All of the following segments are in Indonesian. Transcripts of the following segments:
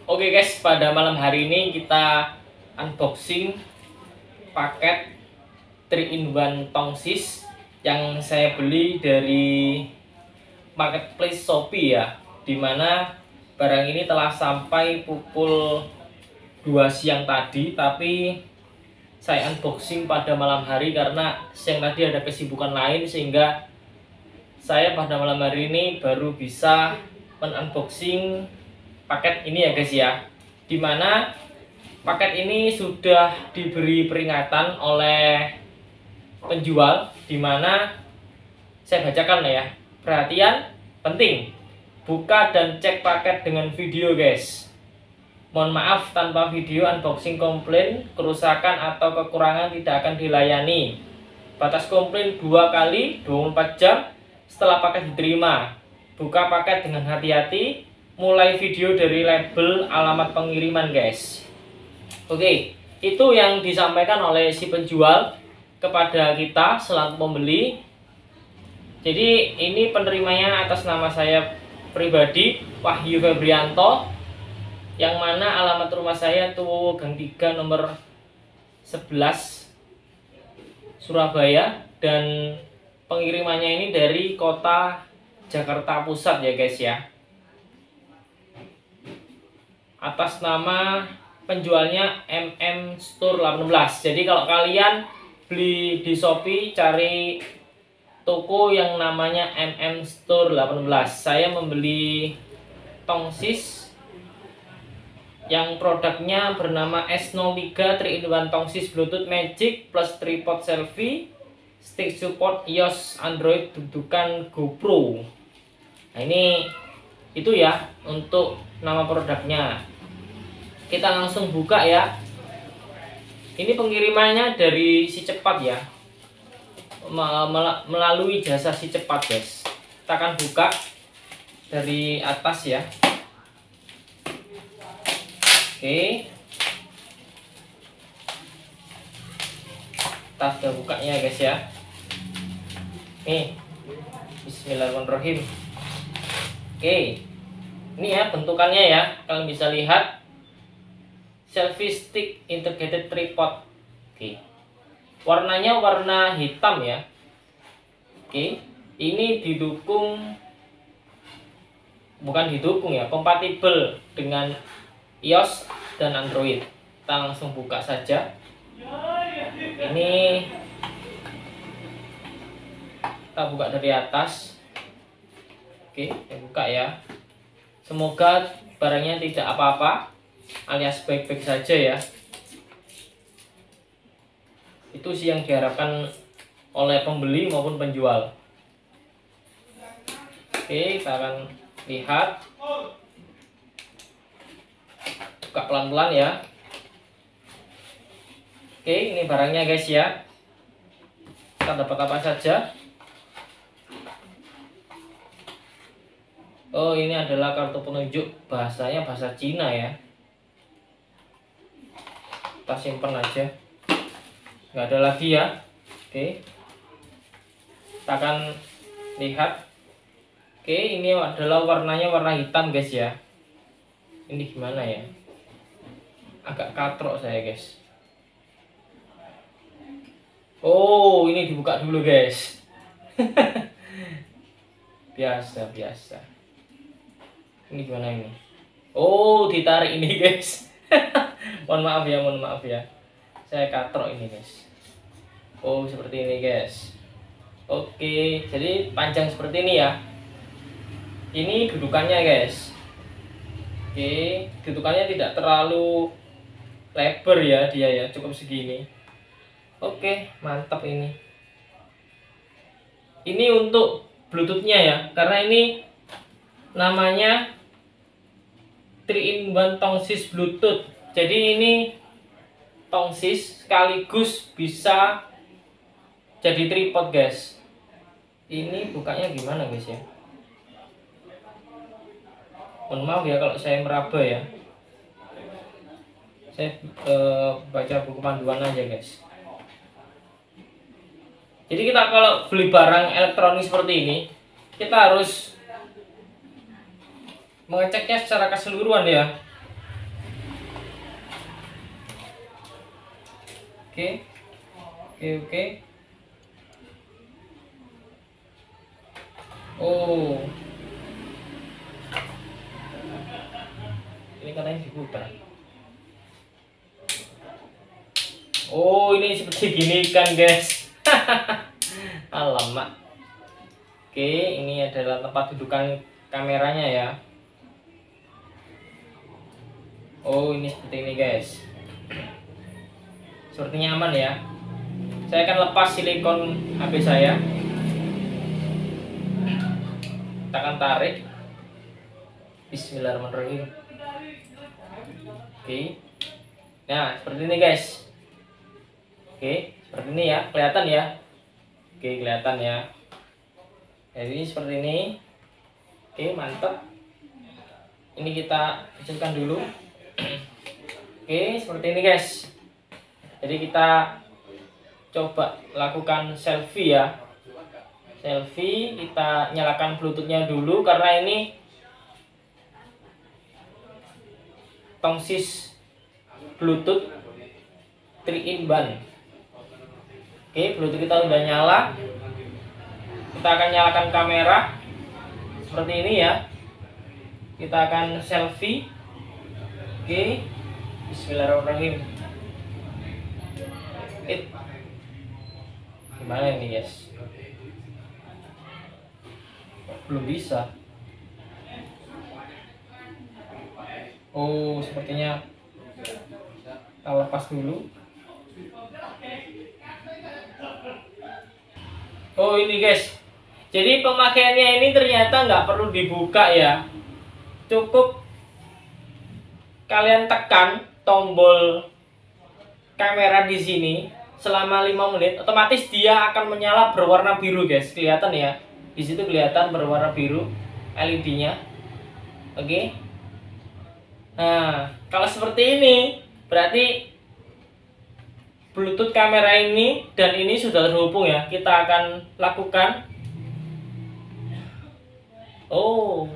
Oke guys, pada malam hari ini kita unboxing paket 3-in-1 tongsis yang saya beli dari marketplace Shopee ya, dimana barang ini telah sampai pukul 2 siang tadi, tapi saya unboxing pada malam hari karena siang tadi ada kesibukan lain, sehingga saya pada malam hari ini baru bisa men-unboxing paket ini ya guys ya, dimana paket ini sudah diberi peringatan oleh penjual, dimana saya bacakan ya. Perhatian penting, buka dan cek paket dengan video guys. Mohon maaf, tanpa video unboxing komplain, kerusakan atau kekurangan tidak akan dilayani. Batas komplain 2 kali 24 jam setelah paket diterima. Buka paket dengan hati-hati, mulai video dari label alamat pengiriman guys. Oke, itu yang disampaikan oleh si penjual kepada kita selaku pembeli. Jadi ini penerimanya atas nama saya pribadi, Wahyu Febrianto, yang mana alamat rumah saya tuh Gang 3 nomor 11 Surabaya, dan pengirimannya ini dari kota Jakarta Pusat ya guys ya. Atas nama penjualnya MM Store 18. Jadi kalau kalian beli di Shopee, cari toko yang namanya MM Store 18. Saya membeli tongsis yang produknya bernama S03 3-in-1 tongsis Bluetooth Magic plus tripod selfie, stick support iOS, Android, dudukan GoPro. Nah ini itu ya untuk nama produknya. Kita langsung buka ya. Ini pengirimannya dari Si Cepat ya, melalui jasa Si Cepat guys. Kita akan buka dari atas ya. Oke, kita sudah bukanya guys ya. Nih, bismillahirrahmanirrahim. Oke, ini ya bentukannya ya, kalian bisa lihat. Selfie stick integrated tripod. Oke, warnanya warna hitam ya. Oke, ini kompatibel dengan iOS dan Android. Kita langsung buka saja. Ini kita buka dari atas. Oke, kita buka ya. Semoga barangnya tidak apa-apa, alias baik-baik saja ya. Itu sih yang diharapkan oleh pembeli maupun penjual. Oke, kita akan lihat. Buka pelan-pelan ya. Oke, ini barangnya guys ya. Kita dapat apa saja? Oh, ini adalah kartu penunjuk, bahasanya bahasa Cina ya. Kita simpan aja, nggak ada lagi ya. Oke, kita akan lihat. Oke, ini adalah warnanya warna hitam guys ya. Ini gimana ya, agak katrok saya guys. Oh, ini dibuka dulu guys. biasa ini gimana ini? Oh, ditarik ini guys. mohon maaf ya, saya katrok ini guys. Oh, seperti ini guys. Oke, jadi panjang seperti ini ya. Ini dudukannya guys. Oke, dudukannya tidak terlalu lebar ya, dia ya, cukup segini. Oke, mantap ini. Ini untuk Bluetoothnya ya, karena ini namanya 3-in-1 tongsis Bluetooth. Jadi ini tongsis sekaligus bisa jadi tripod guys. Ini bukanya gimana guys ya? Mohon maaf ya kalau saya meraba ya. Saya baca buku panduan aja guys. Jadi kita kalau beli barang elektronik seperti ini, kita harus mengeceknya secara keseluruhan ya. Oke, oke. Oh, ini katanya diputar. Oh, ini seperti gini kan guys. Alamak. Oke, ini adalah tempat dudukan kameranya ya. Oh, ini seperti ini guys. Sepertinya aman ya. Saya akan lepas silikon HP saya. Kita akan tarik. Bismillahirrahmanirrahim. Oke. Nah, seperti ini guys. Oke, seperti ini ya, kelihatan ya. Oke, kelihatan ya. Jadi seperti ini. Oke, mantap. Ini kita kecilkan dulu. Oke, seperti ini guys. Jadi kita coba lakukan selfie ya. Selfie, kita nyalakan bluetoothnya dulu karena ini tongsis bluetooth 3-in-1. Oke, bluetooth kita udah nyala. Kita akan nyalakan kamera seperti ini ya. Kita akan selfie. Oke, bismillahirrahmanirrahim. Gimana ini guys? Belum bisa. Oh, sepertinya kita lepas dulu. Oh, ini guys. Jadi pemakaiannya ini ternyata nggak perlu dibuka ya. Cukup kalian tekan tombol kamera di sini selama 5 menit, otomatis dia akan menyala berwarna biru guys. Kelihatan ya. Di situ kelihatan berwarna biru LED-nya. Oke. Nah, kalau seperti ini berarti Bluetooth kamera ini dan ini sudah terhubung ya. Kita akan lakukan. Oh.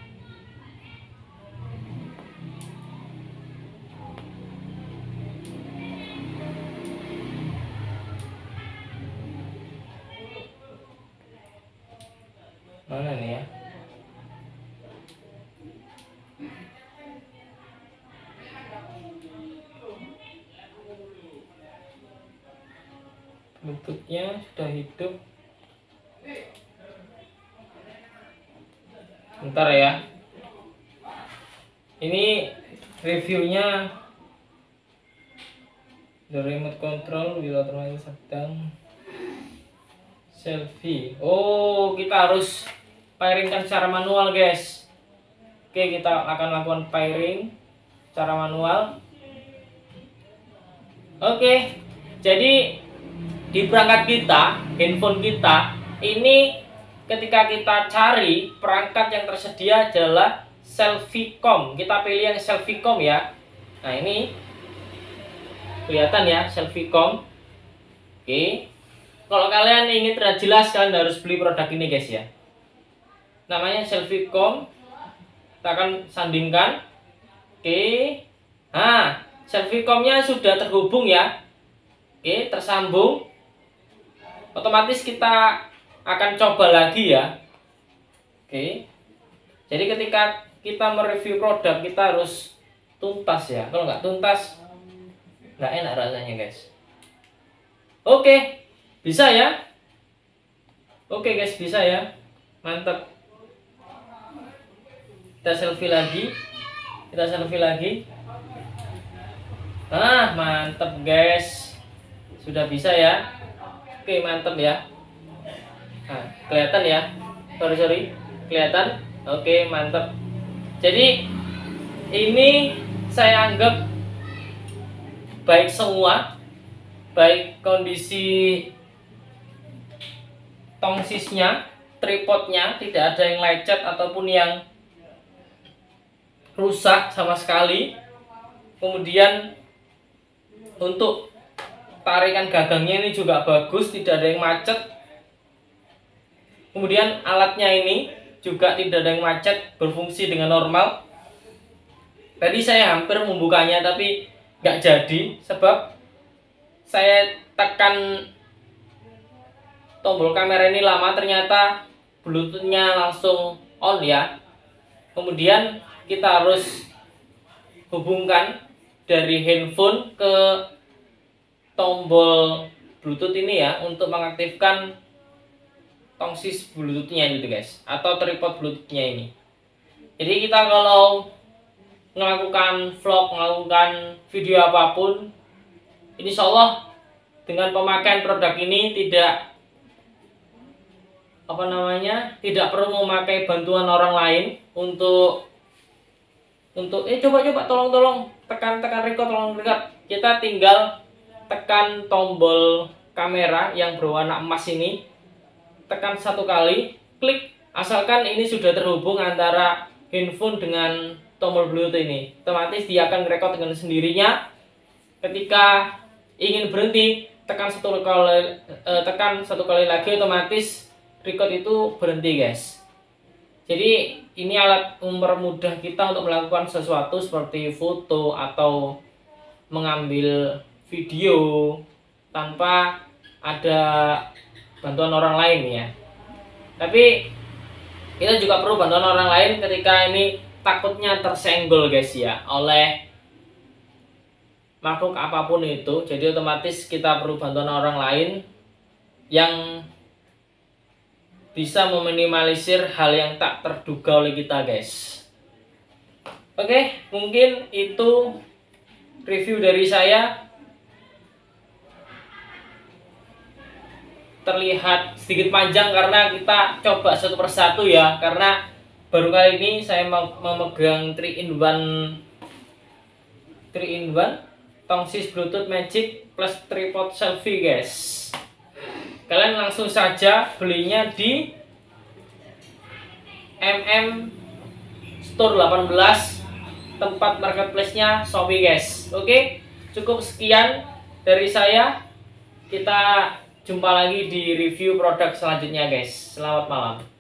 Mana nih ya? Bluetoothnya sudah hidup. Bentar ya. Ini reviewnya. The remote control will automatically shut down. Selfie. Oh, kita harus pairingkan secara manual guys. Oke, kita akan lakukan pairing secara manual. Oke, jadi di perangkat kita, handphone kita, ini ketika kita cari perangkat yang tersedia adalah Selfiecom. Kita pilih yang Selfiecom ya. Nah, ini kelihatan ya, Selfiecom. Oke. Kalau kalian ingin terlihat jelas, kalian harus beli produk ini guys ya. Namanya Selfiecom. Kita akan sandingkan. Oke. Nah, Selfiecomnya sudah terhubung ya. Oke, tersambung. Otomatis kita akan coba lagi ya. Oke. Jadi ketika kita mereview produk, kita harus tuntas ya. Kalau nggak tuntas, nggak enak rasanya guys. Oke, bisa ya. Oke guys, bisa ya. Mantap. Kita selfie lagi. Kita selfie lagi. Ah, mantap guys. Sudah bisa ya. Oke, mantap ya. Nah, kelihatan ya. Sorry. Kelihatan? Oke, mantap. Jadi ini saya anggap baik semua. Baik kondisi tongsisnya, tripodnya tidak ada yang lecet ataupun yang rusak sama sekali. Kemudian untuk tarikan gagangnya ini juga bagus, tidak ada yang macet. Kemudian alatnya ini juga tidak ada yang macet, berfungsi dengan normal. Tadi saya hampir membukanya tapi nggak jadi sebab saya tekan tombol kamera ini lama, ternyata Bluetooth-nya langsung on ya. Kemudian kita harus hubungkan dari handphone ke tombol Bluetooth ini ya, untuk mengaktifkan tongsis Bluetooth-nya gitu guys, atau tripod Bluetooth-nya ini. Jadi kita kalau melakukan vlog, melakukan video apapun, insya Allah dengan pemakaian produk ini tidak tidak perlu memakai bantuan orang lain untuk coba tolong tekan record, tolong record. Kita tinggal tekan tombol kamera yang berwarna emas ini, tekan satu kali, klik, asalkan ini sudah terhubung antara handphone dengan tombol Bluetooth ini, otomatis dia akan record dengan sendirinya. Ketika ingin berhenti, tekan satu kali lagi, otomatis record itu berhenti guys. Jadi ini alat mempermudah kita untuk melakukan sesuatu seperti foto atau mengambil video tanpa ada bantuan orang lain ya. Tapi kita juga perlu bantuan orang lain ketika ini takutnya tersenggol guys ya oleh makhluk apapun itu. Jadi otomatis kita perlu bantuan orang lain yang bisa meminimalisir hal yang tak terduga oleh kita guys. Oke, mungkin itu review dari saya. Terlihat sedikit panjang karena kita coba satu persatu ya, karena baru kali ini saya memegang 3-in-1 tongsis Bluetooth Magic plus tripod selfie guys. Kalian langsung saja belinya di Store 18, tempat marketplace-nya Shopee guys. Oke, cukup sekian dari saya. Kita jumpa lagi di review produk selanjutnya guys. Selamat malam.